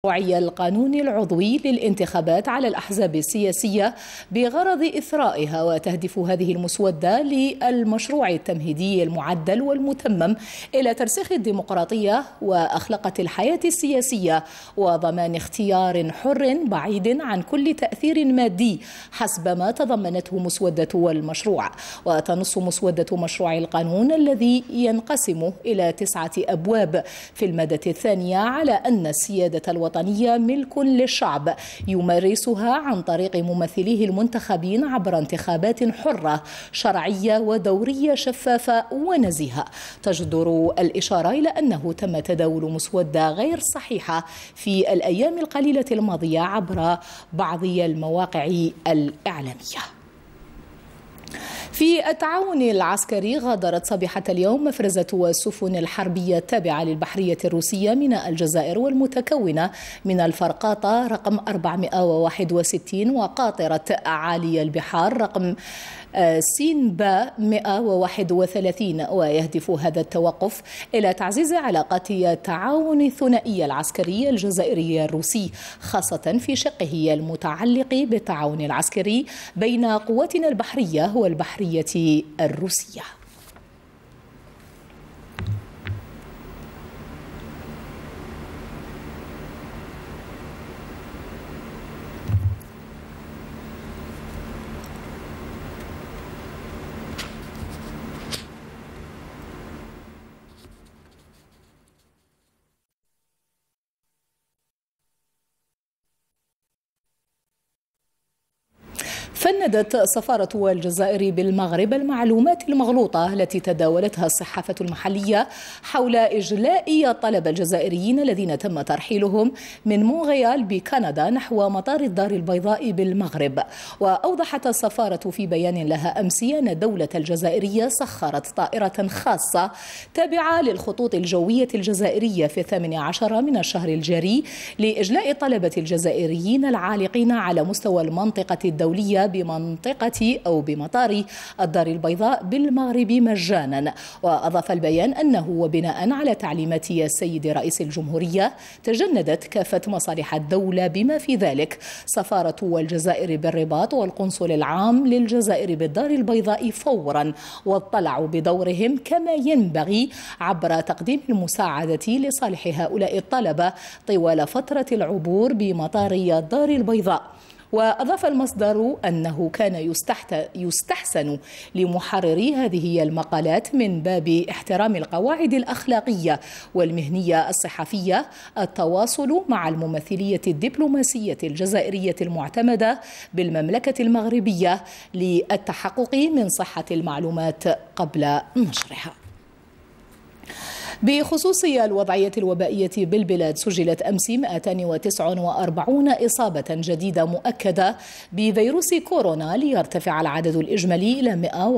مشروعي القانون العضوي للانتخابات على الأحزاب السياسية بغرض إثرائها، وتهدف هذه المسودة للمشروع التمهيدي المعدل والمتمم إلى ترسيخ الديمقراطية وأخلاقة الحياة السياسية وضمان اختيار حر بعيد عن كل تأثير مادي حسب ما تضمنته مسودة المشروع. وتنص مسودة مشروع القانون الذي ينقسم إلى 9 أبواب في المادة الثانية على أن السيادة الوطنية ملك للشعب يمارسها عن طريق ممثليه المنتخبين عبر انتخابات حرة شرعية ودورية شفافة ونزيهة. تجدر الإشارة إلى أنه تم تداول مسودة غير صحيحة في الأيام القليلة الماضية عبر بعض المواقع الإعلامية. في التعاون العسكري، غادرت صبيحة اليوم مفرزة السفن الحربية التابعة للبحرية الروسية ميناء الجزائر والمتكونة من الفرقاطة رقم 461 وقاطرة عالية البحار رقم سينبا 131. ويهدف هذا التوقف إلى تعزيز علاقات التعاون الثنائي العسكري الجزائري الروسي، خاصة في شقه المتعلق بالتعاون العسكري بين قواتنا البحرية والبحرية الروسية. فندت سفارة الجزائر بالمغرب المعلومات المغلوطة التي تداولتها الصحافة المحلية حول إجلاء طلب الجزائريين الذين تم ترحيلهم من مونغيال بكندا نحو مطار الدار البيضاء بالمغرب. وأوضحت السفارة في بيان لها أمس أن الدولة الجزائرية سخرت طائرة خاصة تابعة للخطوط الجوية الجزائرية في 18 من الشهر الجاري لإجلاء طلبة الجزائريين العالقين على مستوى المنطقة الدولية بمنطقة أو بمطار الدار البيضاء بالمغرب مجانا. وأضاف البيان أنه وبناء على تعليمات السيد رئيس الجمهورية تجندت كافة مصالح الدولة بما في ذلك سفارة الجزائر بالرباط والقنصل العام للجزائر بالدار البيضاء فورا، واطلعوا بدورهم كما ينبغي عبر تقديم المساعدة لصالح هؤلاء الطلبة طوال فترة العبور بمطار الدار البيضاء. وأضاف المصدر أنه كان يستحسن لمحرري هذه المقالات من باب احترام القواعد الأخلاقية والمهنية الصحفية التواصل مع الممثلية الدبلوماسية الجزائرية المعتمدة بالمملكة المغربية للتحقق من صحة المعلومات قبل نشرها. بخصوص الوضعية الوبائية بالبلاد، سجلت أمس 249 إصابة جديدة مؤكدة بفيروس كورونا ليرتفع العدد الإجمالي إلى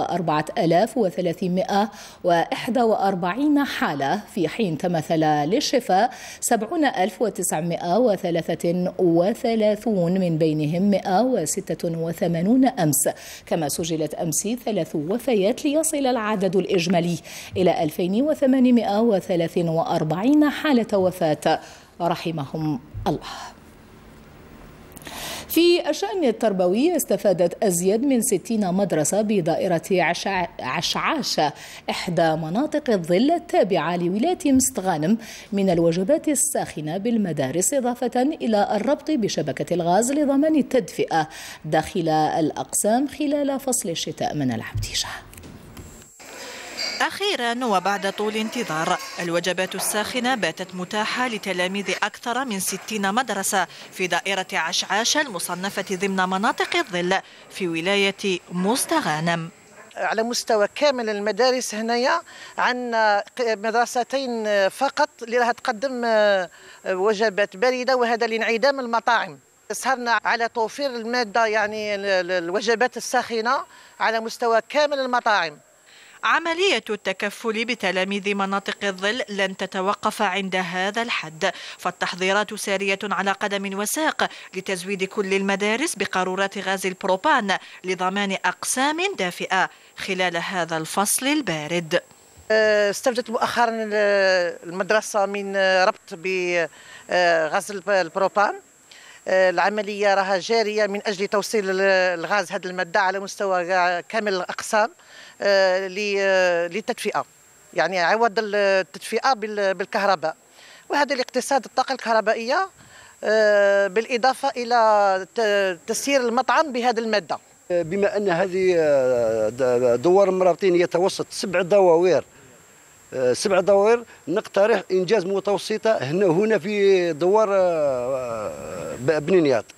104,341 حالة، في حين تمثل للشفاء 70,933 من بينهم 186 أمس. كما سجلت أمس 3 وفيات ليصل العدد الإجمالي إلى 2843 حالة وفاة رحمهم الله. في الشأن التربوي، استفادت أزيد من 60 مدرسة بدائرة عشعاشة إحدى مناطق الظل التابعة لولاية مستغانم من الوجبات الساخنة بالمدارس، إضافة إلى الربط بشبكة الغاز لضمان التدفئة داخل الأقسام خلال فصل الشتاء من العبديشة. أخيرا وبعد طول انتظار، الوجبات الساخنة باتت متاحة لتلاميذ أكثر من 60 مدرسة في دائرة عشعاشة المصنفة ضمن مناطق الظل في ولاية مستغانم. على مستوى كامل المدارس هنايا عندنا مدرستين فقط اللي راح تقدم وجبات باردة، وهذا لانعدام المطاعم. سهرنا على توفير المادة، يعني الوجبات الساخنة على مستوى كامل المطاعم. عملية التكفل بتلاميذ مناطق الظل لن تتوقف عند هذا الحد، فالتحضيرات سارية على قدم وساق لتزويد كل المدارس بقارورات غاز البروبان لضمان أقسام دافئة خلال هذا الفصل البارد. استفدت مؤخرا المدرسة من ربط بغاز البروبان. العملية راها جارية من أجل توصيل الغاز هذه المادة على مستوى كامل الأقسام للتدفئة، يعني عوض التدفئة بالكهرباء، وهذا لاقتصاد الطاقة الكهربائية بالإضافة إلى تسيير المطعم بهذه المادة. بما أن هذه دوار مرابطين يتوسط 7 دوائر نقترح إنجاز متوسطة هنا في دوار بنينياط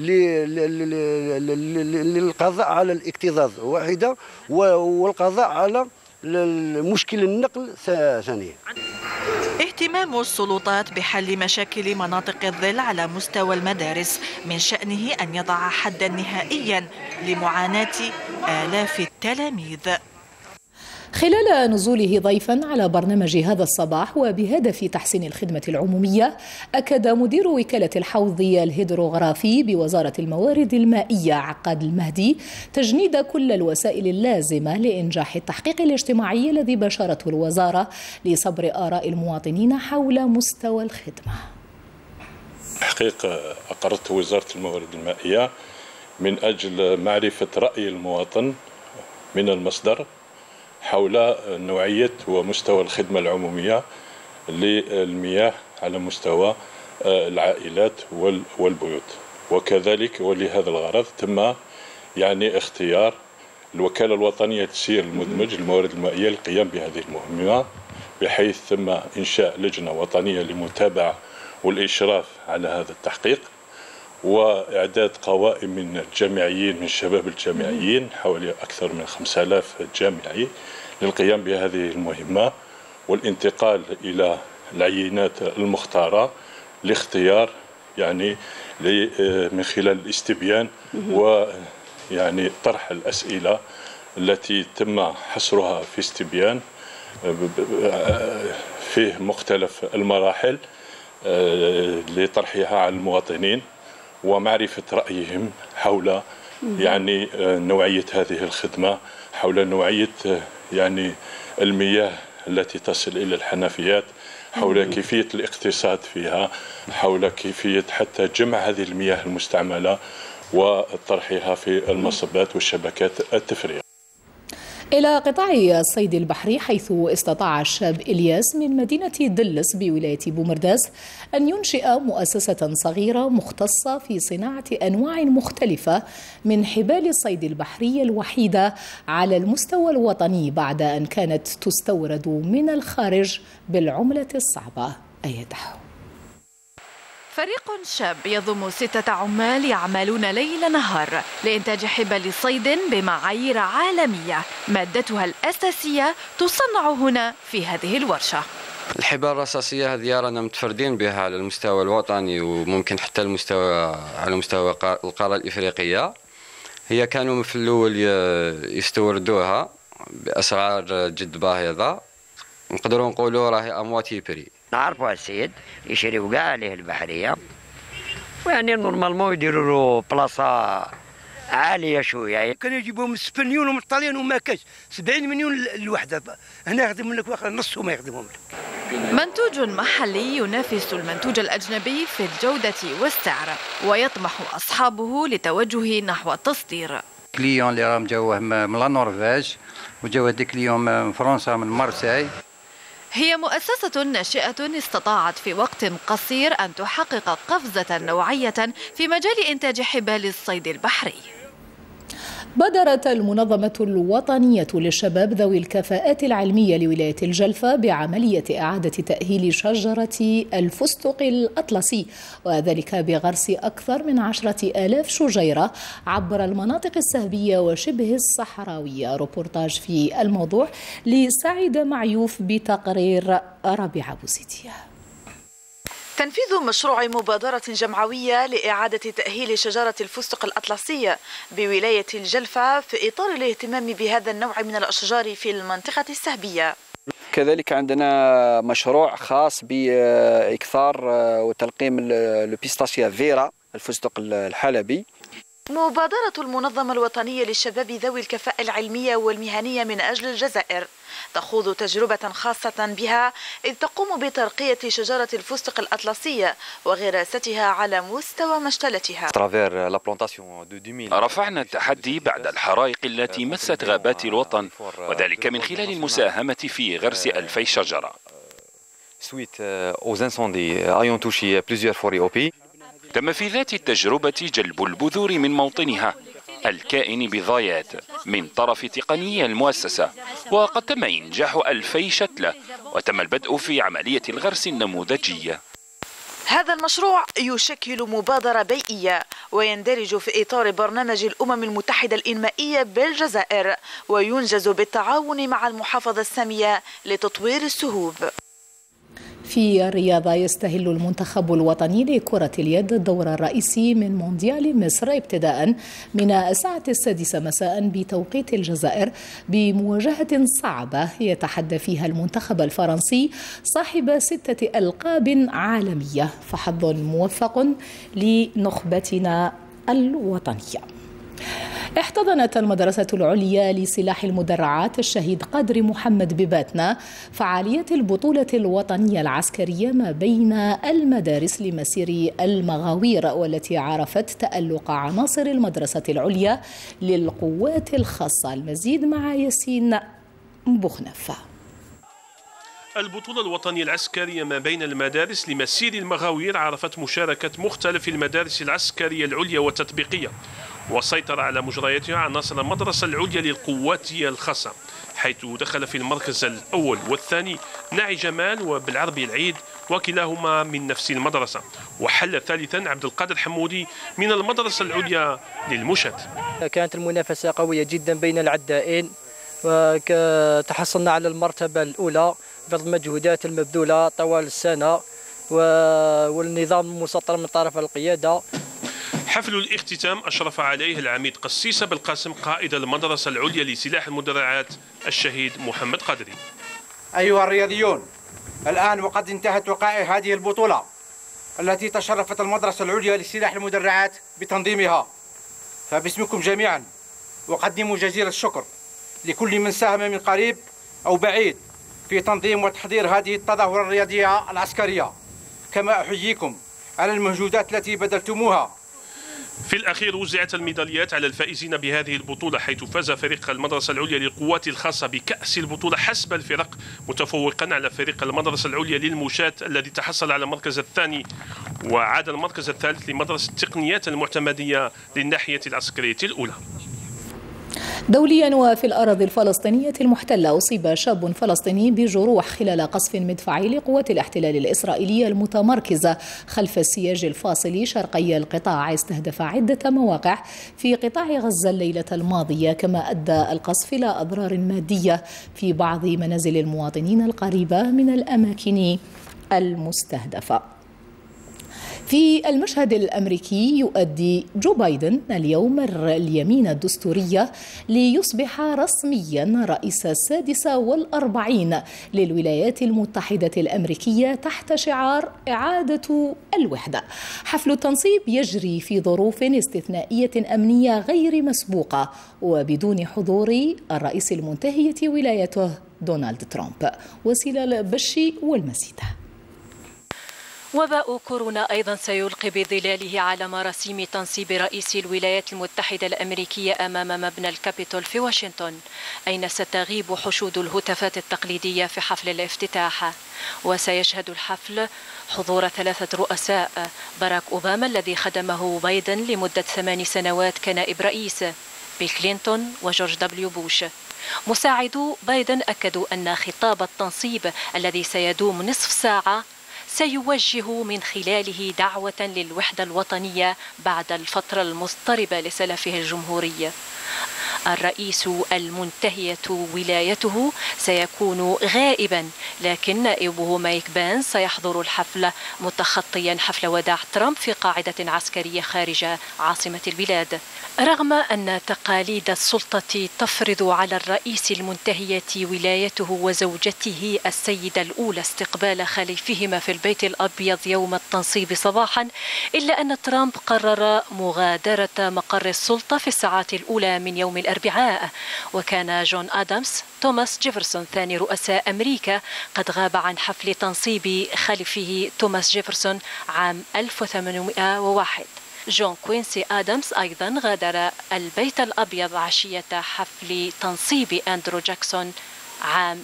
للقضاء على الاكتظاظ واحدة والقضاء على مشكل النقل ثانية. اهتمام السلطات بحل مشاكل مناطق الظل على مستوى المدارس من شأنه أن يضع حدا نهائيا لمعاناة آلاف التلاميذ. خلال نزوله ضيفا على برنامج هذا الصباح وبهدف تحسين الخدمة العمومية، أكد مدير وكالة الحوض الهيدروغرافي بوزارة الموارد المائية عقاد المهدي تجنيد كل الوسائل اللازمة لإنجاح التحقيق الاجتماعي الذي بشرته الوزارة لصبر آراء المواطنين حول مستوى الخدمة. تحقيق أقرت وزارة الموارد المائية من أجل معرفة رأي المواطن من المصدر حول نوعية ومستوى الخدمة العمومية للمياه على مستوى العائلات والبيوت، وكذلك ولهذا الغرض تم اختيار الوكالة الوطنية للتسيير المدمج للموارد المائية للقيام بهذه المهمة، بحيث تم إنشاء لجنة وطنية للمتابعة والإشراف على هذا التحقيق، وإعداد قوائم من الجامعيين من شباب الجامعيين حوالي أكثر من 5000 جامعي للقيام بهذه المهمة، والانتقال إلى العينات المختارة لاختيار من خلال الاستبيان طرح الأسئلة التي تم حصرها في استبيان فيه مختلف المراحل لطرحها على المواطنين ومعرفة رأيهم حول نوعية هذه الخدمة، حول نوعية المياه التي تصل إلى الحنفيات، حول كيفية الاقتصاد فيها، حول كيفية حتى جمع هذه المياه المستعملة وطرحها في المصبات والشبكات التفريغ. إلى قطاع الصيد البحري، حيث استطاع الشاب إلياس من مدينة دلس بولاية بومرداس أن ينشئ مؤسسة صغيرة مختصة في صناعة أنواع مختلفة من حبال الصيد البحري الوحيدة على المستوى الوطني بعد أن كانت تستورد من الخارج بالعملة الصعبة. أيده فريق شاب يضم 6 عمال يعملون ليل نهار لإنتاج حبال صيد بمعايير عالمية مادتها الأساسية تصنع هنا في هذه الورشة. الحبال الرصاصية هذه رانا متفردين بها على المستوى الوطني وممكن حتى على مستوى القارة الإفريقية. هي كانوا في الأول يستوردوها بأسعار جد باهظة، نقدروا نقولوا راهي أمواتي بري. نعرفوا السيد يشريوا كاع عليه البحريه، ويعني نورمالمون يديروا له بلاصه عاليه شويه. كانوا يجيبوهم من اسبانيول ومن الطليان وما كاش 70 مليون الوحده، هنا يخدم لك نصهم يخدمهم لك. منتوج محلي ينافس المنتوج الأجنبي في الجودة والسعر، ويطمح أصحابه لتوجه نحو التصدير. كليون اللي راهم جاوه من النرويج وجاوه دي كليون من فرنسا من مارساي. هي مؤسسة ناشئة استطاعت في وقت قصير أن تحقق قفزة نوعية في مجال إنتاج حبال الصيد البحري. بدرت المنظمة الوطنية للشباب ذوي الكفاءات العلمية لولاية الجلفة بعملية إعادة تأهيل شجرة الفستق الأطلسي، وذلك بغرس أكثر من 10,000 شجيرة عبر المناطق السهبية وشبه الصحراوية. روبورتاج في الموضوع لسعيد معيوف بتقرير ربيع بوزيدية. تنفيذ مشروع مبادرة جمعوية لإعادة تأهيل شجرة الفستق الأطلسي بولاية الجلفة في إطار الاهتمام بهذا النوع من الأشجار في المنطقة السهبية. كذلك عندنا مشروع خاص بإكثار وتلقيم البيستاشيا فيرا الفستق الحلبي. مبادرة المنظمة الوطنية للشباب ذوي الكفاءة العلمية والمهنية من أجل الجزائر تخوض تجربة خاصة بها، إذ تقوم بترقية شجرة الفستق الأطلسية وغراستها على مستوى مشتلتها. رفعنا التحدي بعد الحرائق التي مست غابات الوطن، وذلك من خلال المساهمة في غرس 2000 شجرة. تم في ذات التجربة جلب البذور من موطنها الكائن بضايات من طرف تقنيي المؤسسة، وقد تم إنجاح 2000 شتلة، وتم البدء في عملية الغرس النموذجية. هذا المشروع يشكل مبادرة بيئية ويندرج في إطار برنامج الأمم المتحدة الإنمائية بالجزائر، وينجز بالتعاون مع المحافظة السامية لتطوير السهوب. في الرياضة، يستهل المنتخب الوطني لكرة اليد الدور الرئيسي من مونديال مصر ابتداء من الساعة 6 مساء بتوقيت الجزائر بمواجهة صعبة يتحدى فيها المنتخب الفرنسي صاحب 6 ألقاب عالمية، فحظ موفق لنخبتنا الوطنية. احتضنت المدرسة العليا لسلاح المدرعات الشهيد قدر محمد بباتنا فعالية البطولة الوطنية العسكرية ما بين المدارس لمسير المغاوير، والتي عرفت تألق عناصر المدرسة العليا للقوات الخاصة. المزيد مع ياسين بوخنفة. البطولة الوطنية العسكرية ما بين المدارس لمسير المغاوير عرفت مشاركة مختلف المدارس العسكرية العليا والتطبيقية، وسيطر على مجرياتها عناصر المدرسة العليا للقوات الخاصة، حيث دخل في المركز الأول والثاني ناعي جمال وبالعربي العيد، وكلاهما من نفس المدرسة، وحل ثالثا عبد القادر حمودي من المدرسة العليا للمشهد. كانت المنافسة قوية جدا بين العدائين، وتحصلنا على المرتبة الأولى بفضل المجهودات المبذولة طوال السنة والنظام المسطر من طرف القيادة. حفل الاختتام أشرف عليه العميد قسيس بالقاسم قائد المدرسة العليا لسلاح المدرعات الشهيد محمد قدري. أيها الرياضيون، الآن وقد انتهت وقائع هذه البطولة التي تشرفت المدرسة العليا لسلاح المدرعات بتنظيمها، فباسمكم جميعا أقدم جزيل الشكر لكل من ساهم من قريب أو بعيد في تنظيم وتحضير هذه التظاهرة الرياضية العسكرية، كما أحييكم على المجهودات التي بذلتموها. في الأخير وزعت الميداليات على الفائزين بهذه البطولة، حيث فاز فريق المدرسة العليا للقوات الخاصة بكأس البطولة حسب الفرق، متفوقا على فريق المدرسة العليا للمشاة الذي تحصل على المركز الثاني، وعاد المركز الثالث لمدرسة التقنيات المعتمدية للناحية العسكرية الأولى. دوليا، وفي الأراضي الفلسطينية المحتلة أصيب شاب فلسطيني بجروح خلال قصف مدفعي لقوات الاحتلال الإسرائيلية المتمركزة خلف السياج الفاصل شرقي القطاع، استهدف عدة مواقع في قطاع غزة الليلة الماضية، كما أدى القصف إلى أضرار مادية في بعض منازل المواطنين القريبة من الأماكن المستهدفة. في المشهد الأمريكي، يؤدي جو بايدن اليوم اليمين الدستورية ليصبح رسميا رئيس 46 للولايات المتحدة الأمريكية تحت شعار إعادة الوحدة. حفل التنصيب يجري في ظروف استثنائية أمنية غير مسبوقة وبدون حضور الرئيس المنتهية ولايته دونالد ترامب. وسيلة البشي والمزيد. وباء كورونا أيضا سيلقي بظلاله على مراسيم تنصيب رئيس الولايات المتحدة الأمريكية أمام مبنى الكابيتول في واشنطن، أين ستغيب حشود الهتافات التقليدية في حفل الافتتاح. وسيشهد الحفل حضور 3 رؤساء: باراك أوباما الذي خدمه بايدن لمدة 8 سنوات كنائب رئيس، بيل كلينتون وجورج دبليو بوش. مساعدو بايدن أكدوا أن خطاب التنصيب الذي سيدوم نصف ساعة سيوجه من خلاله دعوة للوحدة الوطنية بعد الفترة المضطربة لسلفه الجمهوري. الرئيس المنتهية ولايته سيكون غائبا، لكن نائبه مايك بانس سيحضر الحفل متخطيا حفل وداع ترامب في قاعدة عسكرية خارج عاصمة البلاد. رغم أن تقاليد السلطة تفرض على الرئيس المنتهية ولايته وزوجته السيدة الأولى استقبال خليفهما في البيت الأبيض يوم التنصيب صباحا، إلا أن ترامب قرر مغادرة مقر السلطة في الساعات الأولى من يوم الأربعاء. وكان جون آدامز توماس جيفرسون ثاني رؤساء أمريكا قد غاب عن حفل تنصيب خلفه توماس جيفرسون عام 1801. جون كوينسي آدامز أيضا غادر البيت الأبيض عشية حفل تنصيب أندرو جاكسون عام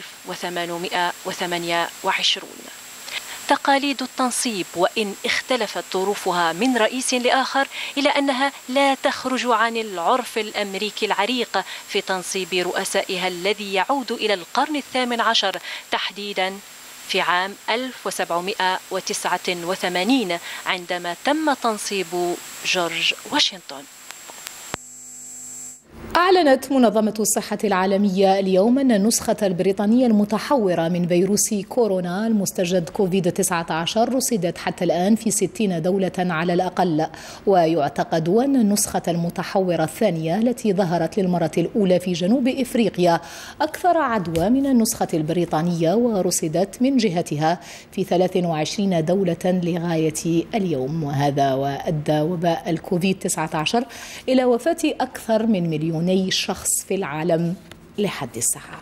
1828. تقاليد التنصيب وإن اختلفت ظروفها من رئيس لآخر، إلا أنها لا تخرج عن العرف الأمريكي العريق في تنصيب رؤسائها الذي يعود إلى القرن ال18 تحديدا في عام 1789 عندما تم تنصيب جورج واشنطن. أعلنت منظمة الصحة العالمية اليوم أن النسخة البريطانية المتحورة من فيروس كورونا المستجد كوفيد-19 رصدت حتى الآن في 60 دولة على الأقل، ويعتقد أن النسخة المتحورة الثانية التي ظهرت للمرة الأولى في جنوب إفريقيا أكثر عدوى من النسخة البريطانية، ورصدت من جهتها في 23 دولة لغاية اليوم. وهذا وأدى وباء الكوفيد-19 إلى وفاة أكثر من 2 مليون شخص في العالم لحد الساعة.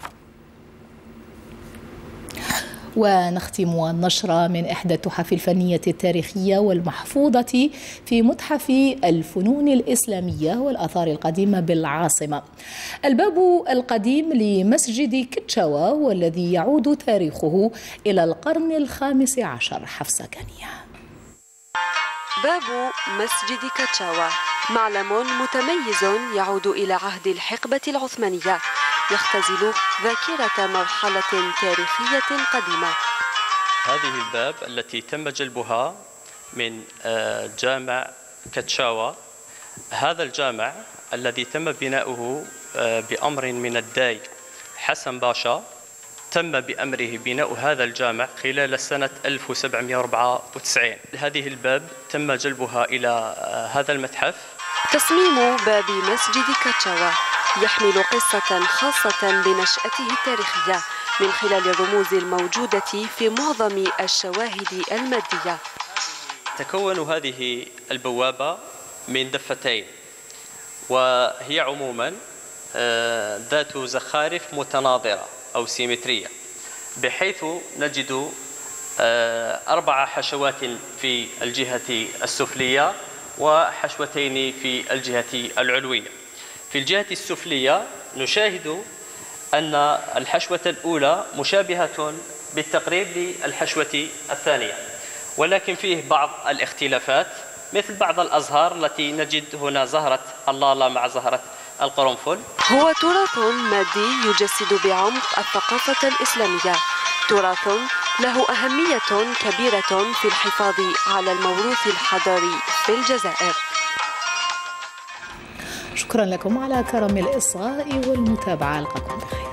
ونختم النشرة من إحدى التحف الفنية التاريخية والمحفوظة في متحف الفنون الإسلامية والآثار القديمة بالعاصمة. الباب القديم لمسجد كتشاوا والذي يعود تاريخه إلى القرن ال15. حفصة كانية. باب مسجد كتشاوا معلم متميز يعود إلى عهد الحقبة العثمانية، يختزل ذاكرة مرحلة تاريخية قديمة. هذه الباب التي تم جلبها من جامع كتشاوا، هذا الجامع الذي تم بناؤه بأمر من الداي حسن باشا، تم بأمره بناء هذا الجامع خلال سنة 1794. هذه الباب تم جلبها إلى هذا المتحف. تصميم باب مسجد كتشاوا يحمل قصة خاصة بنشأته التاريخية من خلال الرموز الموجودة في معظم الشواهد المادية. تكون هذه البوابة من دفتين، وهي عموما ذات زخارف متناظرة أو سيمترية، بحيث نجد 4 حشوات في الجهة السفلية وحشوتين في الجهة العلوية. في الجهة السفلية نشاهد أن الحشوة الأولى مشابهة بالتقريب للحشوة الثانية، ولكن فيه بعض الاختلافات، مثل بعض الأزهار التي نجد هنا زهرة اللالا مع زهرة القرنفل. هو تراث مادي يجسد بعمق الثقافة الإسلامية، تراث له أهمية كبيرة في الحفاظ على الموروث الحضاري في الجزائر. شكرا لكم على كرم الإصغاء والمتابعة، ألقاكم بخير.